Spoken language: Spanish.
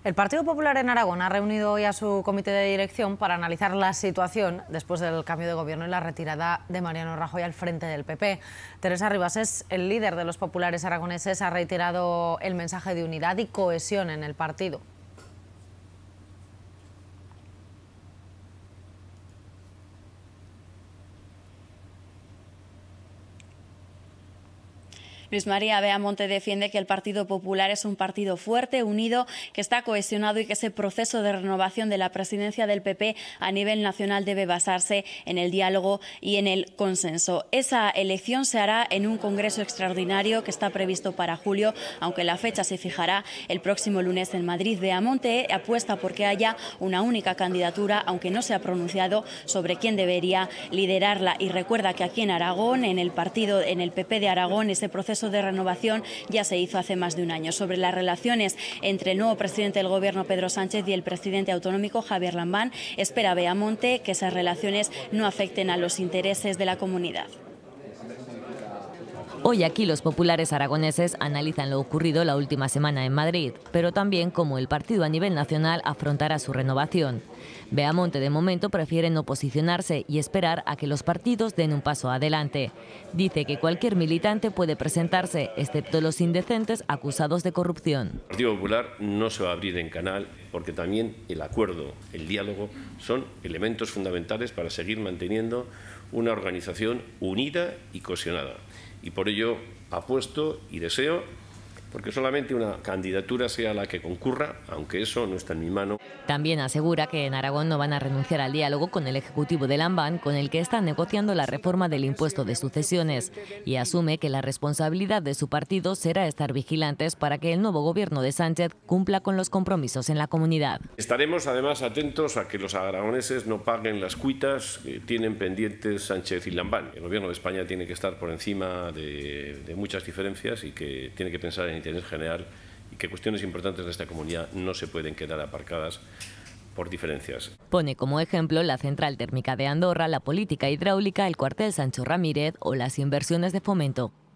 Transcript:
El Partido Popular en Aragón ha reunido hoy a su comité de dirección para analizar la situación después del cambio de gobierno y la retirada de Mariano Rajoy al frente del PP. Teresa Ribas, el líder de los populares aragoneses, ha reiterado el mensaje de unidad y cohesión en el partido. Luis María Beamonte defiende que el Partido Popular es un partido fuerte, unido, que está cohesionado y que ese proceso de renovación de la presidencia del PP a nivel nacional debe basarse en el diálogo y en el consenso. Esa elección se hará en un congreso extraordinario que está previsto para julio, aunque la fecha se fijará el próximo lunes en Madrid. Beamonte apuesta por que haya una única candidatura, aunque no se ha pronunciado sobre quién debería liderarla. Y recuerda que aquí en Aragón, en el PP de Aragón, ese proceso de renovación ya se hizo hace más de un año. Sobre las relaciones entre el nuevo presidente del Gobierno, Pedro Sánchez, y el presidente autonómico, Javier Lambán, espera Beamonte que esas relaciones no afecten a los intereses de la comunidad. Hoy aquí los populares aragoneses analizan lo ocurrido la última semana en Madrid, pero también cómo el partido a nivel nacional afrontará su renovación. Beamonte de momento prefiere no posicionarse y esperar a que los partidos den un paso adelante. Dice que cualquier militante puede presentarse, excepto los indecentes acusados de corrupción. El Partido Popular no se va a abrir en canal porque también el acuerdo, el diálogo, son elementos fundamentales para seguir manteniendo una organización unida y cohesionada. Y por ello apuesto y deseo porque solamente una candidatura sea la que concurra, aunque eso no está en mi mano. También asegura que en Aragón no van a renunciar al diálogo con el Ejecutivo de Lambán, con el que están negociando la reforma del impuesto de sucesiones, y asume que la responsabilidad de su partido será estar vigilantes para que el nuevo gobierno de Sánchez cumpla con los compromisos en la comunidad. Estaremos además atentos a que los aragoneses no paguen las cuitas que tienen pendientes Sánchez y Lambán. El gobierno de España tiene que estar por encima de muchas diferencias y que tiene que pensar en interés general y que cuestiones importantes de esta comunidad no se pueden quedar aparcadas por diferencias. Pone como ejemplo la central térmica de Andorra, la política hidráulica, el cuartel Sancho Ramírez o las inversiones de Fomento.